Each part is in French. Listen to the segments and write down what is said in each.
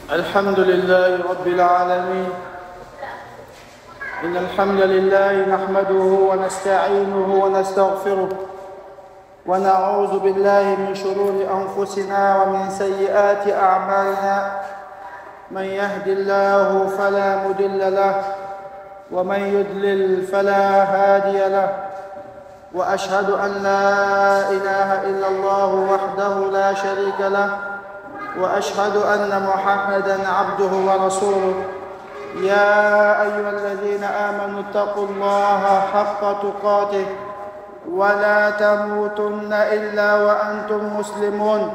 الحمد لله رب العالمين. إن الحمد لله نحمده ونستعينه ونستغفره ونعوذ بالله من شرور أنفسنا ومن سيئات أعمالنا. من يهد الله فلا مضل له ومن يضلل فلا هادي له، وأشهد أن لا إله إلا الله وحده لا شريك له، وأشهد أن محمدًا عبده ورسوله. يا أيها الذين آمنوا اتقوا الله حق تقاته ولا تموتن إلا وأنتم مسلمون.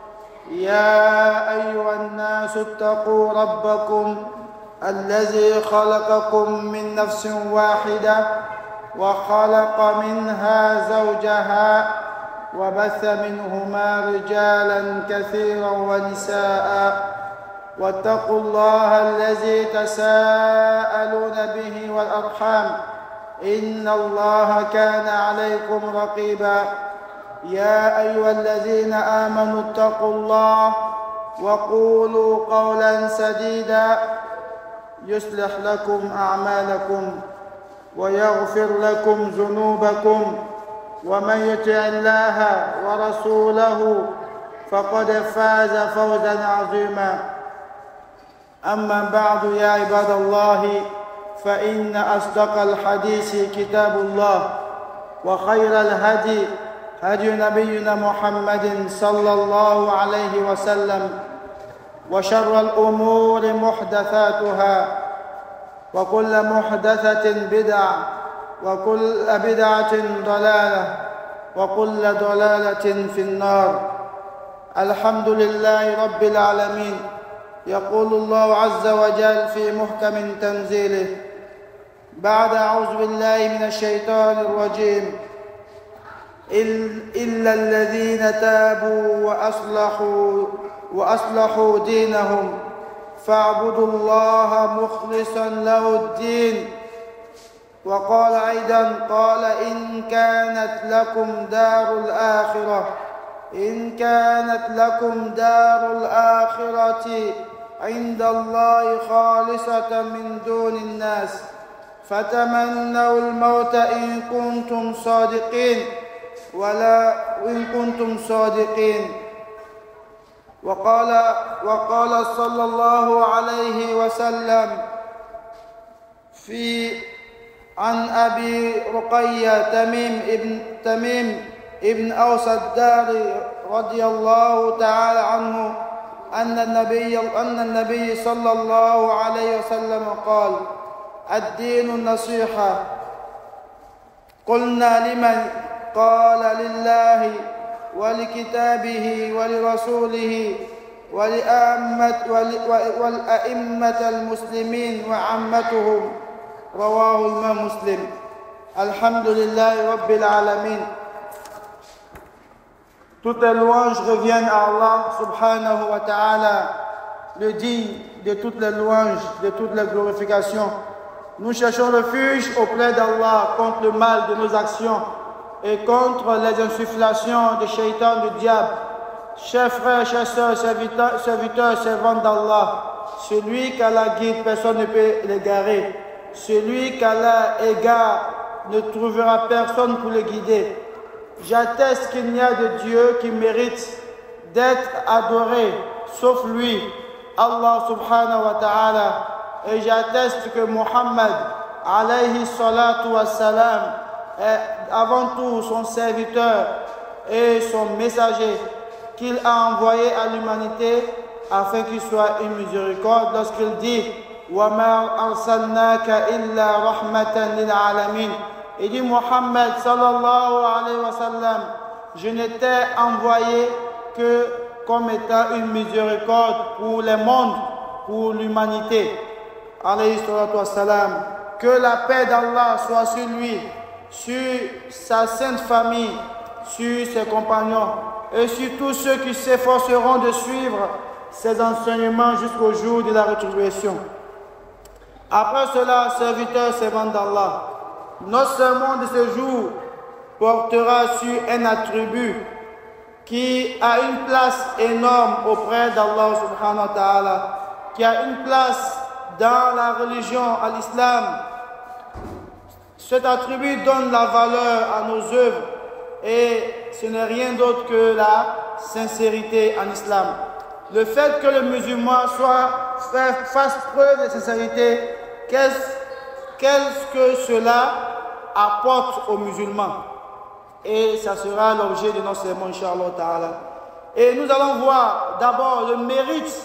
يا أيها الناس اتقوا ربكم الذي خلقكم من نفس واحدة وخلق منها زوجها وبث منهما رجالا كثيرا ونساء، واتقوا الله الذي تساءلون به والأرحام إن الله كان عليكم رقيبا. يا أيها الذين آمنوا اتقوا الله وقولوا قولا سديدا يصلح لكم أعمالكم ويغفر لكم ذنوبكم، ومن يطع الله ورسوله فقد فاز فوزا عظيما. أما بعد، يا عباد الله، فإن أصدق الحديث كتاب الله، وخير الهدي هدي نبينا محمد صلى الله عليه وسلم، وشر الأمور محدثاتها، وكل محدثة بدعة، وكل بدعة ضلالة، وكل ضلالة في النار. الحمد لله رب العالمين. يقول الله عز وجل في محكم تنزيله بعد أعوذ بالله من الشيطان الرجيم: إلا الذين تابوا وأصلحوا دينهم فاعبدوا الله مخلصا له الدين. وقال أيضا: قال إن كانت لكم دار الآخرة عند الله خالصة من دون الناس فتمنوا الموت إن كنتم صادقين. وقال صلى الله عليه وسلم عن أبي رقية تميم ابن أوس الداري رضي الله تعالى عنه أن النبي صلى الله عليه وسلم قال: الدين النصيحة. قلنا: لمن؟ قال: لله ولكتابه ولرسوله والأئمة المسلمين وعامتهم. رواه الإمام مسلم. الحمد لله رب العالمين. Toutes les louanges reviennent à Allah subhanahu wa ta'ala, le digne de toutes les louanges, de toutes les glorifications. Nous cherchons refuge auprès d'Allah contre le mal de nos actions et contre les insufflations de shaitan, du diable. Chers frères, chers sœurs, serviteurs, servantes d'Allah, celui qu'Allah guide, personne ne peut l'égarer. Celui qu'Allah égare ne trouvera personne pour le guider. J'atteste qu'il n'y a de Dieu qui mérite d'être adoré, sauf lui, Allah subhanahu wa ta'ala. Et j'atteste que Muhammad, alayhi salatu wa salam, est avant tout son serviteur et son messager qu'il a envoyé à l'humanité afin qu'il soit une miséricorde lorsqu'il dit: وَمَا أَرْسَلْنَاكَ إِلَّا رَحْمَةً لِلْعَالَمِينَ. Il dit: Muhammad sallallahu alayhi wa sallam, je n'étais envoyé que comme étant une miséricorde pour les mondes, pour l'humanité. Alayhi salatu wa salam. Que la paix d'Allah soit sur lui, sur sa sainte famille, sur ses compagnons et sur tous ceux qui s'efforceront de suivre ses enseignements jusqu'au jour de la rétribution. Après cela, serviteurs, servants d'Allah, notre sermon de ce jour portera sur un attribut qui a une place énorme auprès d'Allah subhanahu wa ta'ala. qui a une place dans la religion, à l'islam. Cet attribut donne la valeur à nos œuvres et ce n'est rien d'autre que la sincérité en islam. Le fait que le musulman fasse preuve de sincérité, qu'est-ce que cela apporte aux musulmans? Et ça sera l'objet de notre sermon, Inch'Allah Ta'ala. Et nous allons voir d'abord le mérite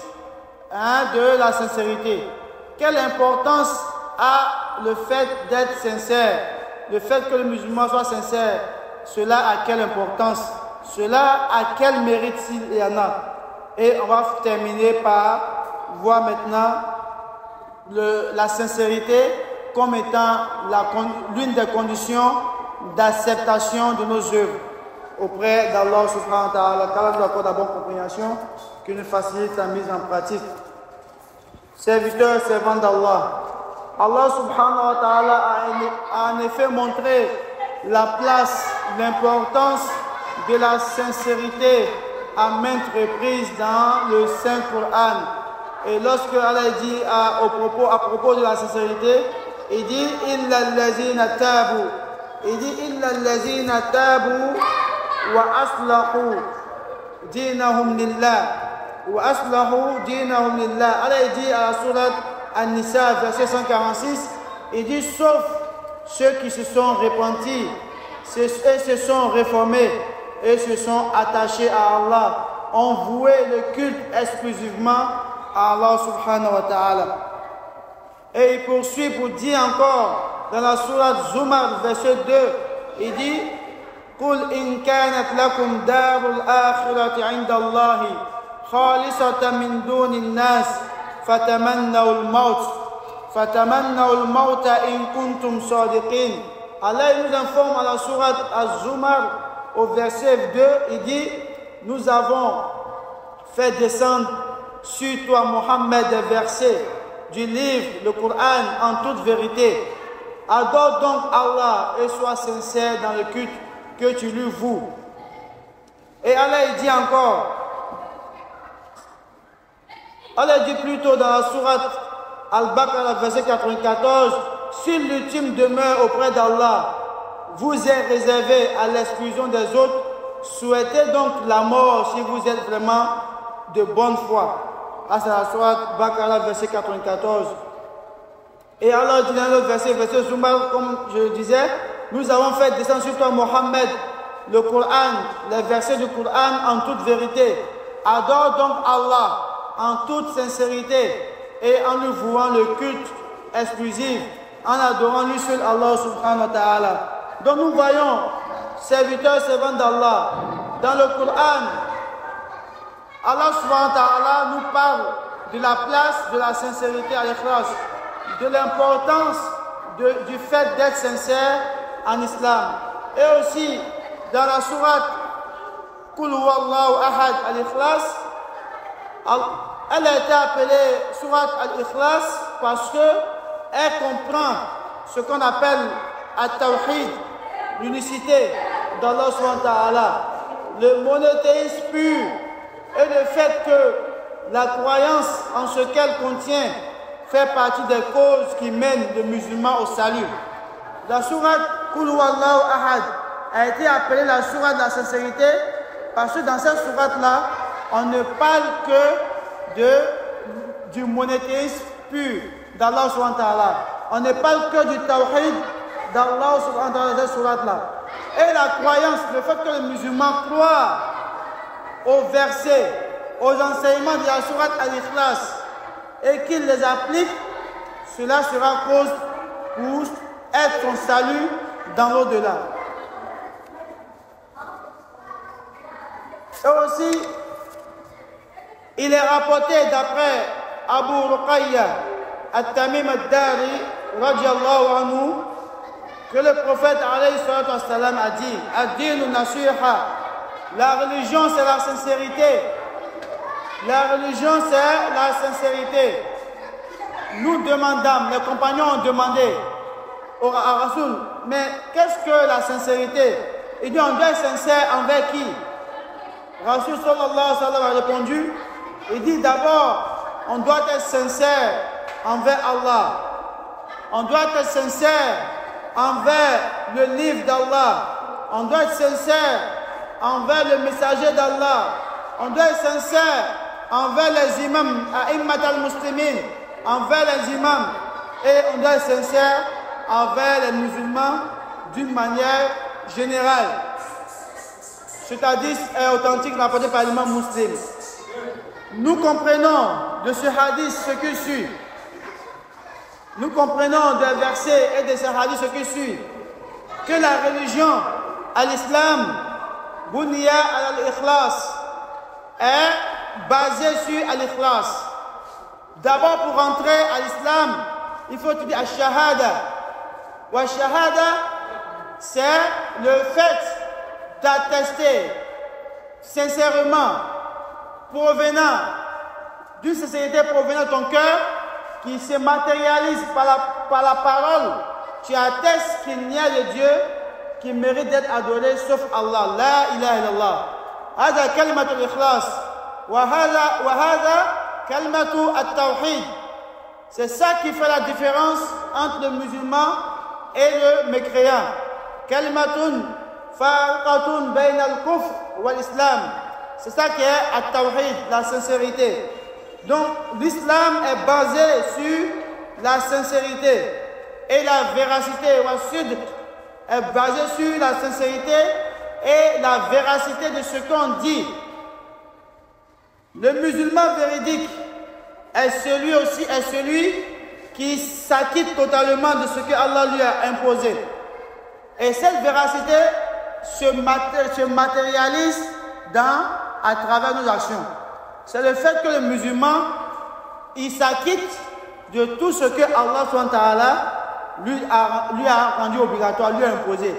de la sincérité. Quelle importance a le fait d'être sincère? Le fait que le musulman soit sincère, cela a quelle importance? Cela a quel mérite s'il y en a? Et on va terminer par voir maintenant la sincérité comme étant l'une des conditions d'acceptation de nos œuvres auprès d'Allah subhanahu wa ta'ala. Qu'Allah nous accorde la bonne compréhension, qu'il nous facilite la mise en pratique. Serviteurs, servants d'Allah, Allah subhanahu wa ta'ala a en effet montré la place, l'importance de la sincérité à maintes reprises dans le Saint-Coran. Et lorsque Allah dit à propos de la sincérité, il dit « Illa allazina tabu » il dit « Illa allazina tabu wa aslahu dinahum lillah » wa aslahu dinahum lillah. Allah dit à la sourate An-Nisa, verset 146, il dit « Sauf ceux qui se sont repentis et se sont réformés et se sont attachés à Allah, ont voué le culte exclusivement à Allah subhanahu wa ta'ala. » Et il poursuit pour dire encore dans la sourate Zumar, verset 2, il dit قُلْ إِنْ كَانَتْ لَكُمْ دَارُ الْآخِرَةِ عِنْدَ اللَّهِ خَالِصَةً مِنْ دُونِ النَّاسِ فَتَمَنَّوُا الْمَوْتَ إِنْ كُنْتُمْ صَادِقِينَ. Allah nous informe à la sourate Az-Zumar au verset 2, il dit nous avons fait descendre sur toi Mohammed des versets du livre, le Coran, en toute vérité. Adore donc Allah et sois sincère dans le culte que tu lui voues. Et Allah il dit encore, Allah dit plutôt dans la sourate Al-Baqarah, verset 94, si l'ultime demeure auprès d'Allah vous est réservé à l'exclusion des autres, souhaitez donc la mort si vous êtes vraiment de bonne foi. Ah, c'est la sourate Al-Baqarah, verset 94. Et Allah dit dans l'autre verset Zumar, comme je le disais, nous avons fait descendre sur toi Mohammed le Coran, les versets du Coran en toute vérité. Adore donc Allah en toute sincérité et en lui vouant le culte exclusif, en adorant lui seul Allah subhanahu wa ta'ala. Donc nous voyons, serviteurs, servants d'Allah, dans le Coran, Allah subhanahu wa ta'ala nous parle de la place de la sincérité à l'ikhlas, de l'importance du fait d'être sincère en islam. Et aussi, dans la sourate Qul huwallahu ahad al-Ikhlas, elle a été appelée sourate al-Ikhlas parce qu'elle comprend ce qu'on appelle at-Tawhid, l'unicité d'Allah subhanahu wa ta'ala, le monothéisme pur et le fait que la croyance en ce qu'elle contient fait partie des causes qui mènent le musulman au salut. La sourate Qul huwallahu ahad a été appelée la sourate de la sincérité parce que dans cette sourate-là, on ne parle que du monothéisme pur d'Allah subhanahu wa ta'ala. On ne parle que du tawhid d'Allah subhanahu wa ta'ala dans cette sourate-là. Et la croyance, le fait que les musulmans croient aux versets, aux enseignements de la sourate Al-Ikhlas et qu'ils les appliquent, cela sera cause pour être son salut dans l'au-delà. Et aussi, il est rapporté d'après Abu Ruqayya At-Tamim Ad-Dari radiallahu anhu que le prophète alayhi salatu wassalam a dit Ad-dinu nasiha, la religion c'est la sincérité. La religion c'est la sincérité. Nous demandons, les compagnons ont demandé à Rasoul, mais qu'est-ce que la sincérité? Il dit on doit être sincère envers qui? Rasoul sallallahu alayhi wa sallam a répondu, il dit d'abord on doit être sincère envers Allah. On doit être sincère envers le livre d'Allah. On doit être sincère envers le messager d'Allah. On doit être sincère envers les imams, a'immat al-muslimin, envers les imams. Et on doit être sincère envers les musulmans d'une manière générale. Cet hadith est authentique rapporté par l'imam muslim. Nous comprenons de ce hadith ce qui suit. Nous comprenons des versets et de ce hadith ce qui suit. Que la religion à l'islam, Buniya al-Ikhlas, est basée sur al-Ikhlas. D'abord, pour entrer à l'islam, il faut étudier al-Shahada. Wa Shahada, c'est le fait d'attester sincèrement, provenant d'une sincérité provenant de ton cœur, qui se matérialise par la parole. Tu attestes qu'il n'y a de Dieu qui mérite d'être adoré sauf Allah. La ilaha illallah. Hada kalimatu al-ikhlas. Wa hada kalimatu at-tawhid. C'est ça qui fait la différence entre le musulman et le mécréant. Kalimatun farqatun bayna al-kufr wal-islam. C'est ça qui est at-tawhid, la sincérité. Donc l'islam est basé sur la sincérité et la véracité. Wa sidq est basé sur la sincérité et la véracité de ce qu'on dit. Le musulman véridique est celui qui s'acquitte totalement de ce que Allah lui a imposé. Et cette véracité se matérialise à travers nos actions. C'est le fait que le musulman, il s'acquitte de tout ce que Allah SWT lui a rendu obligatoire, lui a imposé.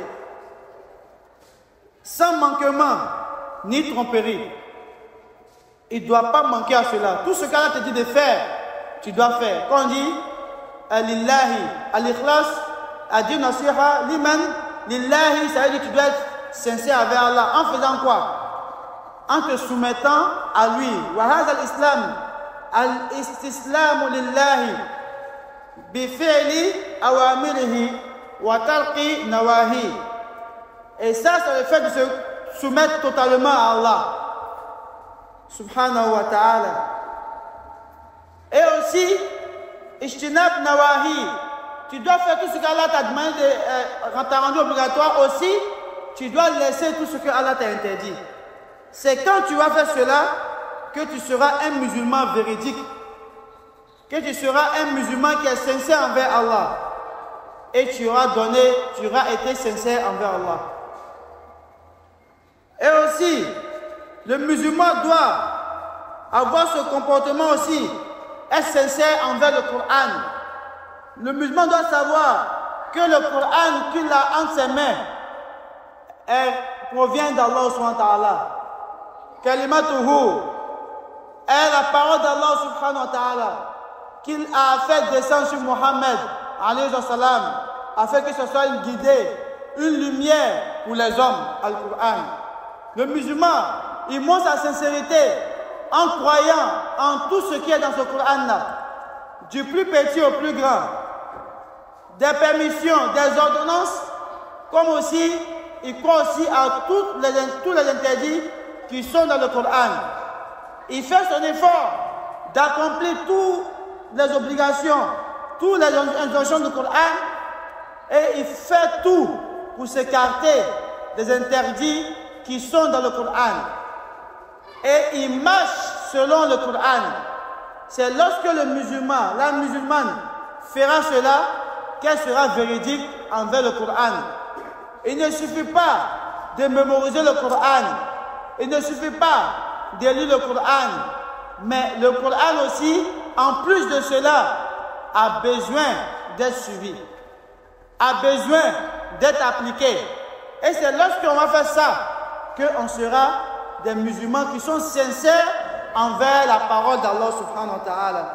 Sans manquement ni tromperie. Il ne doit pas manquer à cela. Tout ce qu'Allah te dit de faire, tu dois faire. Quand on dit Lillahi, al-Ikhlas, Adi Nasiha, Liman, Lillahi, ça veut dire que tu dois être sincère avec Allah. En faisant quoi? En te soumettant à lui. Wa hadha al-Islam, al-istislamu lillahi, bi fi'li awamirihi, wa tarqi nawahi. Et ça, c'est le fait de se soumettre totalement à Allah. Subhanahu wa ta'ala. Et aussi, Ishtinab nawahi. Tu dois faire tout ce qu'Allah t'a demandé, t'a rendu obligatoire. Aussi, tu dois laisser tout ce que Allah t'a interdit. C'est quand tu vas faire cela que tu seras un musulman véridique. Que tu seras un musulman qui est sincère envers Allah. Et tu auras été sincère envers Allah. Et aussi, le musulman doit avoir ce comportement aussi, être sincère envers le Coran. Le musulman doit savoir que le Coran qu'il a entre ses mains provient d'Allah subhanahu wa ta'ala. Kalimatuhu est la parole d'Allah subhanahu wa ta'ala qu'il a fait descendre sur Mohammed alayhi wa sallam, afin que ce soit une guidée, une lumière pour les hommes, al-Qur'an. Le musulman, il montre sa sincérité en croyant en tout ce qui est dans ce Coran-là, du plus petit au plus grand, des permissions, des ordonnances, comme aussi, il croit aussi à tous les interdits qui sont dans le Coran. Il fait son effort d'accomplir toutes les obligations, toutes les injonctions du Coran, et il fait tout pour s'écarter des interdits qui sont dans le Coran. Et il marche selon le Coran. C'est lorsque le musulman, la musulmane fera cela qu'elle sera véridique envers le Coran. Il ne suffit pas de mémoriser le Coran. Il ne suffit pas de lire le Coran. Mais le Coran aussi, en plus de cela, a besoin d'être suivi. A besoin d'être appliqué. Et c'est lorsqu'on va faire ça qu'on sera des musulmans qui sont sincères envers la parole d'Allah subhanahu wa ta'ala.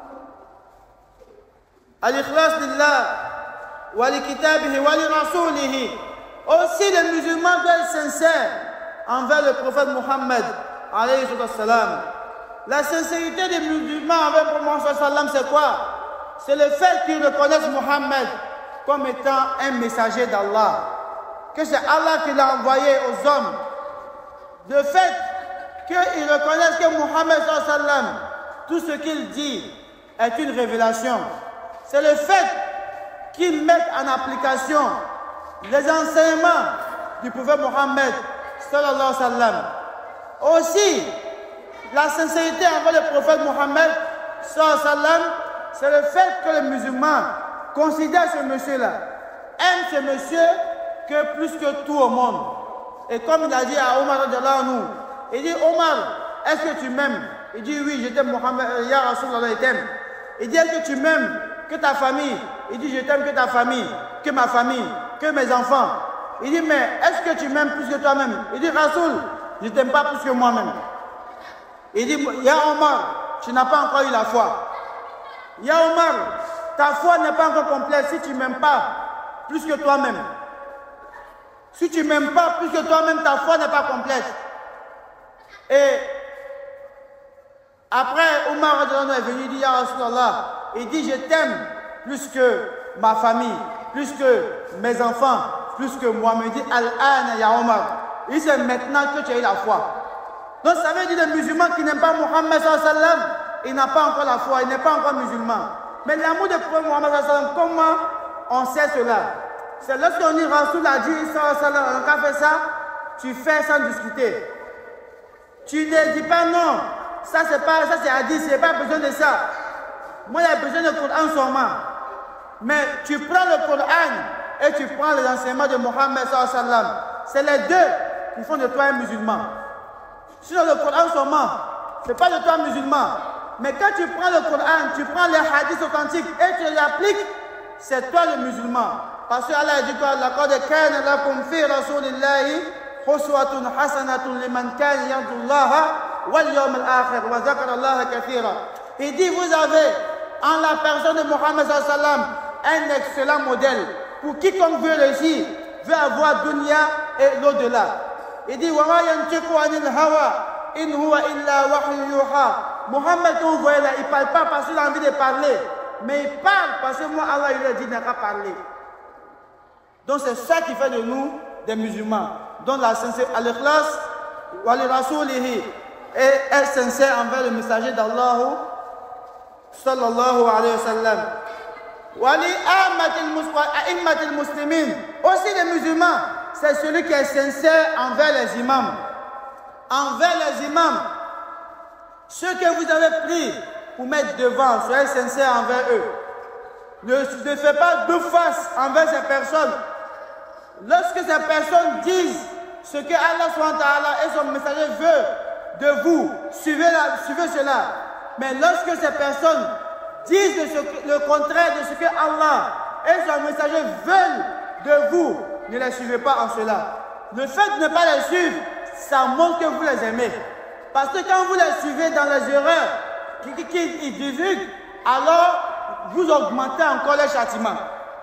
Al-Ikhlas lillah wa li kitabihi wa li rasulihi. Aussi les musulmans doivent être sincères envers le prophète Mohammed alayhi wa sallam. La sincérité des musulmans avec Mohammed sallam, c'est quoi? C'est le fait qu'ils reconnaissent Mohammed comme étant un messager d'Allah. Que c'est Allah qui l'a envoyé aux hommes. Le fait qu'ils reconnaissent que Mohammed sallam, tout ce qu'il dit est une révélation. C'est le fait qu'ils mettent en application les enseignements du prophète Mohammed sallallahu alayhi wa sallam. Aussi, la sincérité envers le prophète Mohammed sallallahu alayhi wa sallam, c'est le fait que les musulmans considèrent ce monsieur-là, aiment ce monsieur que plus que tout au monde. Et comme il a dit à Omar, il dit, Omar, est-ce que tu m'aimes? Il dit, oui, je t'aime, Mohammed, Ya Rasulallah, il t'aime. Il dit, est-ce que tu m'aimes que ta famille? Il dit, je t'aime que ta famille, que ma famille, que mes enfants. Il dit, mais est-ce que tu m'aimes plus que toi-même? Il dit, Rasoul, je ne t'aime pas plus que moi-même. Il dit, Ya Omar, tu n'as pas encore eu la foi. Ya Omar, ta foi n'est pas encore complète si tu ne m'aimes pas plus que toi-même. Si tu ne m'aimes pas plus que toi-même, ta foi n'est pas complète. Et après, Omar est venu, il dit, Ya Rasulallah, il dit, je t'aime plus que ma famille, plus que mes enfants, plus que moi. Il dit, Al-An, Ya Omar. Il dit, c'est maintenant que tu as eu la foi. Donc ça veut dire les musulmans qui n'aiment pas Mohammed sallallahu alayhi wa sallam, il n'a pas encore la foi, il n'est pas encore musulman. Mais l'amour de prophète Mohammed sallallahu alayhi wa sallam, comment on sait cela? C'est lorsqu'on dit Rasoul a dit sallallahu alayhi wa sallam, on a fait ça, tu fais sans discuter. Tu ne dis pas non, ça c'est hadith, il n'y a pas besoin de ça. Moi il y a besoin de Coran seulement. Mais tu prends le Coran et tu prends les enseignements de Mohammed sallallahu alayhi wa sallam. C'est les deux qui font de toi un musulman. Sinon le Coran seulement, ce n'est pas de toi un musulman. Mais quand tu prends le Coran, tu prends les hadiths authentiques et tu les appliques, c'est toi le musulman. Parce que Allah dit quoi? Laqad kana lakum fi rasulillahi uswatun hasanatun liman kana yarju Allaha wal yawmal akhir wa zakara Allaha kathira. Il dit, vous avez en la personne de Mohammed sallallahu alayhi wa sallam un excellent modèle pour quiconque veut réussir, veut avoir dunya et l'au-delà. Il dit, wa ma yantiqu anil hawa in huwa illa wahyu yuha. Mohammed, quand vous voyez là, il ne parle pas parce qu'il a envie de parler, mais il parle parce que moi, Allah, il a dit, il n'a pas parlé. Donc c'est ça qui fait de nous des musulmans. Donc la sincérité, al-ikhlas, wa li rasulihi, et être sincère envers le messager d'Allah, sallallahu alayhi wa sallam. Wa li a'immatil muslimin. Aussi les musulmans, c'est celui qui est sincère envers les imams. Envers les imams. Ceux que vous avez pris pour mettre devant, soyez sincères envers eux. Ne faites pas de face envers ces personnes. Lorsque ces personnes disent ce que Allah et son messager veut de vous, suivez cela. Mais lorsque ces personnes disent le contraire de ce que Allah et son messager veulent de vous, ne les suivez pas en cela. Le fait de ne pas les suivre, ça montre que vous les aimez. Parce que quand vous les suivez dans les erreurs qu'ils divulguent, alors vous augmentez encore les châtiments.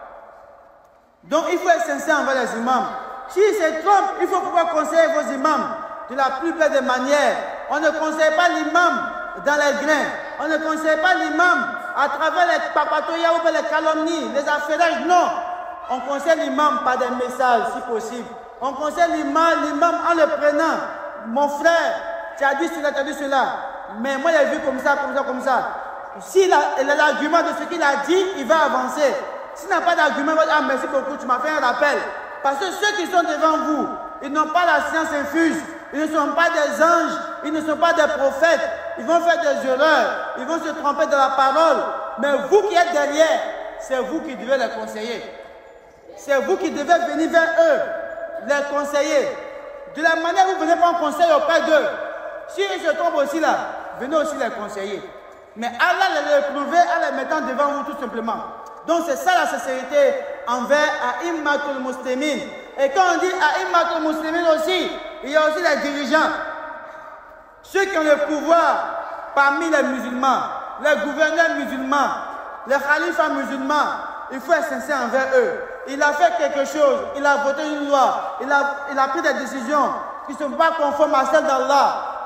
Donc il faut être sincère envers les imams. S'ils se trompent, il faut pouvoir conseiller vos imams de la plus belle des manières. On ne conseille pas l'imam dans les grains. On ne conseille pas l'imam à travers les papatoyas ou les calomnies, les affairages. Non. On conseille l'imam par des messages si possible. On conseille l'imam en le prenant. Mon frère, tu as dit cela, tu as dit cela. Mais moi, j'ai vu comme ça, comme ça, comme ça. S'il a l'argument de ce qu'il a dit, il va avancer. S'il n'a pas d'argument, il va dire, ah, merci beaucoup, tu m'as fait un rappel. Parce que ceux qui sont devant vous, ils n'ont pas la science infuse. Ils ne sont pas des anges, ils ne sont pas des prophètes. Ils vont faire des erreurs, ils vont se tromper de la parole. Mais vous qui êtes derrière, c'est vous qui devez les conseiller. C'est vous qui devez venir vers eux, les conseiller. De la manière où vous venez prendre conseil auprès d'eux. S'ils se trompent aussi là, venez aussi les conseiller. Mais Allah les éprouver en les mettant devant vous tout simplement. Donc c'est ça la sincérité envers A'immatul Muslimin. Et quand on dit A'immatul Muslimin aussi, il y a aussi les dirigeants. Ceux qui ont le pouvoir parmi les musulmans, les gouverneurs musulmans, les khalifas musulmans, il faut être sincère envers eux. Il a fait quelque chose, il a voté une loi, il a pris des décisions qui ne sont pas conformes à celles d'Allah.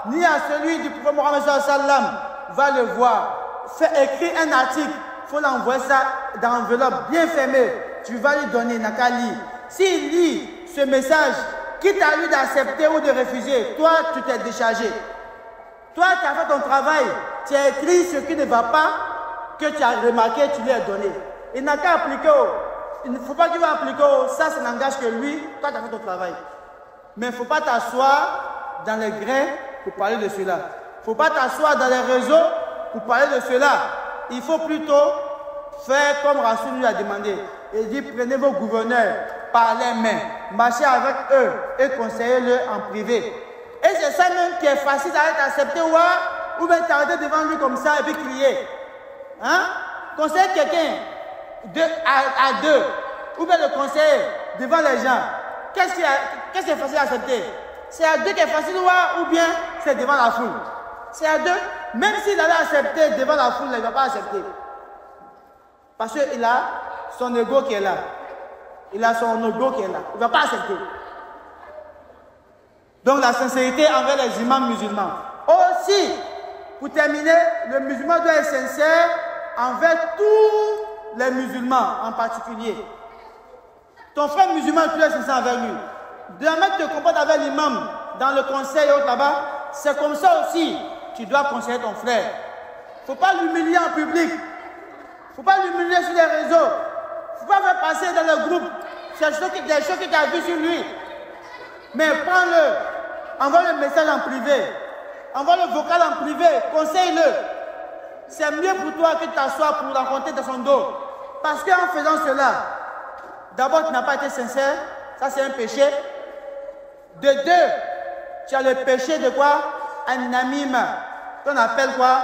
ni à celui du prophète Mohammed sallallahu alayhi wa sallam, va le voir. Fais écrire un article, il faut l'envoyer ça dans une enveloppe bien fermée. Tu vas lui donner, n'a qu'à lire. S'il lit ce message, quitte à lui d'accepter ou de refuser, toi, tu t'es déchargé. Toi, tu as fait ton travail, tu as écrit ce qui ne va pas, que tu as remarqué, tu lui as donné. Il n'a qu'à appliquer. Il ne faut pas qu'il va appliquer. Ça n'engage que lui, toi, tu as fait ton travail. Mais il ne faut pas t'asseoir dans les grains pour parler de cela. Il ne faut pas t'asseoir dans les réseaux pour parler de cela. Il faut plutôt faire comme Rassoul lui a demandé. Il dit, prenez vos gouverneurs par les mains, marchez avec eux et conseillez-le en privé. Et c'est ça même qui est facile à accepter ou bien t'arrêter devant lui comme ça et puis crier. Hein? Conseiller quelqu'un à deux, ou bien le conseiller devant les gens. Qu'est-ce qui est facile à accepter? C'est à deux qui est facile ou bien c'est devant la foule? C'est à deux. Même s'il allait accepter devant la foule, il ne va pas accepter. Parce qu'il a son ego qui est là. Il a son ego qui est là. Il ne va pas accepter. Donc la sincérité envers les imams musulmans. Aussi, pour terminer, le musulman doit être sincère envers tous les musulmans en particulier. Ton frère musulman, tu dois être sincère envers lui. De la manière que tu te comportes avec l'imam dans le conseil et autres là-bas, c'est comme ça aussi tu dois conseiller ton frère. Il ne faut pas l'humilier en public. Il ne faut pas l'humilier sur les réseaux. Il ne faut pas faire passer dans le groupe des choses que tu as vues sur lui. Mais prends-le, envoie le message en privé, envoie le vocal en privé, conseille-le. C'est mieux pour toi que de t'asseoir pour rencontrer dans son dos. Parce qu'en faisant cela, d'abord tu n'as pas été sincère, ça c'est un péché. De deux, tu as le péché de quoi? Un namim, qu'on appelle quoi?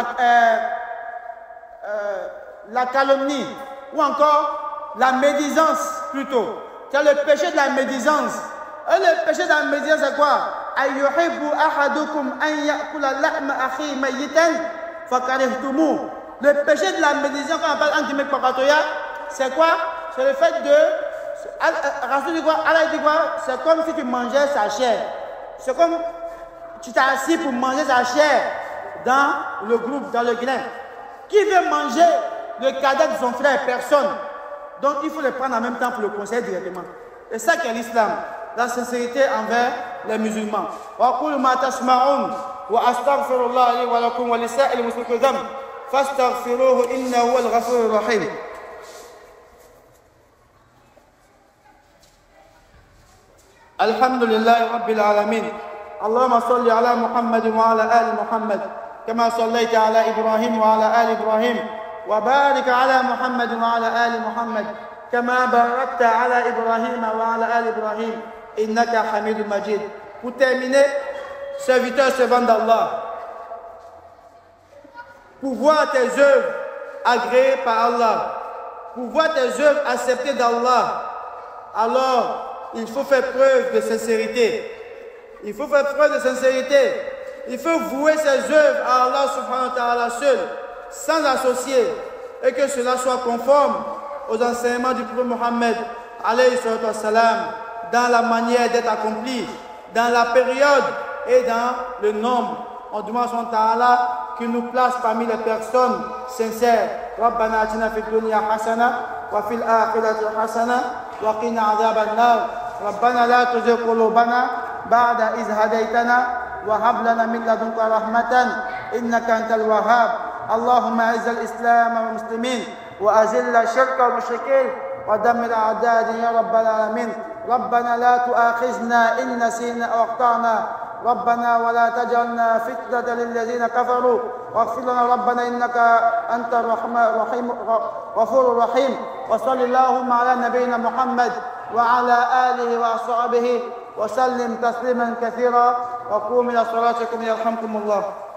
La calomnie, ou encore la médisance plutôt. Tu as le péché de la médisance. Et le péché de la médisance c'est quoi? Le péché de la médisance qu'on appelle antimek papatoya, c'est quoi? C'est le fait de... Rasul dit quoi? Allah dit quoi? C'est comme si tu mangeais sa chair. C'est comme tu t'es assis pour manger sa chair dans le groupe, dans le grain. Qui veut manger le cadavre de son frère? Personne. Donc il faut le prendre en même temps pour le conseiller directement. Et ça qu'est l'islam. La sincérité envers les musulmans. وَأَقُولُ مَا تَسْمَعُونَ وَأَسْتَغْفِرُ اللَّهَ لِي وَلَكُمْ وَلِسَائِرِ الْمُسْلِمِينَ ذَنبًا فَاسْتَغْفِرُوهُ إِنَّهُ هُوَ الْغَفُورُ الرَّحِيمُ. الحمد لله رب العالمين. اللهم صل على محمد وعلى آل محمد كما صليت على إبراهيم وعلى آل إبراهيم وبارك على محمد وعلى آل محمد كما باركت على إبراهيم وعلى آل إبراهيم إنك حميد مجيد. Pour terminer, serviteur servant d'Allah, pour voir tes œuvres agréées par Allah, pour voir tes œuvres acceptées d'Allah, alors il faut faire preuve de sincérité. Il faut faire preuve de sincérité. Il faut vouer ses œuvres à Allah subhanahu wa ta'ala seul, sans associer, et que cela soit conforme aux enseignements du prophète Mohammed alayhi salatu wassalam, dans la manière d'être accompli, dans la période et dans le nombre. On demande à son ta'ala qu'il nous place parmi les personnes sincères. Rabbana atina fid dunya hasana wa fil akhirati hasana wa qina adhaban nar. Rabbana la tuzigh qulubana ba'da idh hadaytana wa hab lana min ladunka rahmatan innaka antal wahhab. Allahumma a'izz al-islam wal muslimin wa azil ash-shirka wal mushrikeen wa dammir a'da' ya rabbal alamin. ربنا لا تؤاخذنا إن نسينا أو أخطأنا ربنا ولا تجعلنا فتنة للذين كفروا واغفر لنا ربنا إنك أنت الرحيم غفور رحيم. وصل اللهم على نبينا محمد وعلى آله وأصحابه وسلم تسليما كثيرا وقوموا إلى صلاتكم يرحمكم الله.